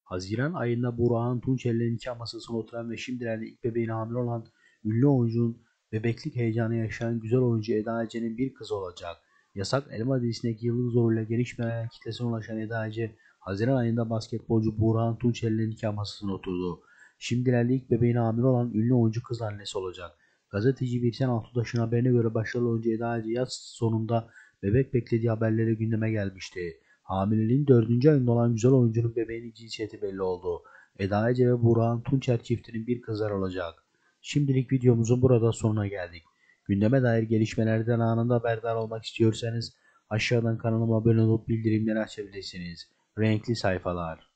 Haziran ayında Burak'ın Tunçeri'nin nikah masasına oturan ve şimdilerde ilk bebeğine hamile olan ünlü oyuncunun bebeklik heyecanı yaşayan güzel oyuncu Eda Ece'nin bir kızı olacak. Yasak Elma dizisindeki yıldız rolüyle geniş bir kitlesine ulaşan Eda Ece, Haziran ayında basketbolcu Burak'ın Tunçeri'nin nikah masasına oturdu. Şimdilerde ilk bebeğine hamile olan ünlü oyuncu kız annesi olacak. Gazeteci Birsen Altuntaş'ın haberine göre başarılı oyuncu Eda Ece yaz sonunda bebek beklediği haberleri gündeme gelmişti. Hamileliğin 4. ayında olan güzel oyuncunun bebeğinin cinsiyeti belli oldu. Eda Ece ve Burak'ın Tunçer çiftinin bir kızlar olacak. Şimdilik videomuzun burada sonuna geldik. Gündeme dair gelişmelerden anında haberdar olmak istiyorsanız aşağıdan kanalıma abone olup bildirimleri açabilirsiniz. Renkli sayfalar.